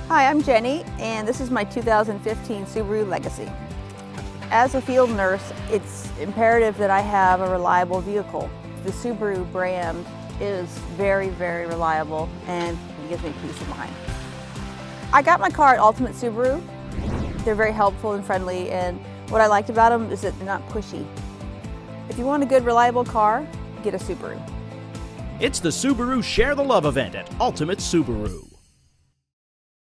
Hi, I'm Jenny, and this is my 2015 Subaru Legacy. As a field nurse, it's imperative that I have a reliable vehicle. The Subaru brand is very, very reliable and it gives me peace of mind. I got my car at Ultimate Subaru. They're very helpful and friendly, and what I liked about them is that they're not pushy. If you want a good, reliable car, get a Subaru. It's the Subaru Share the Love event at Ultimate Subaru.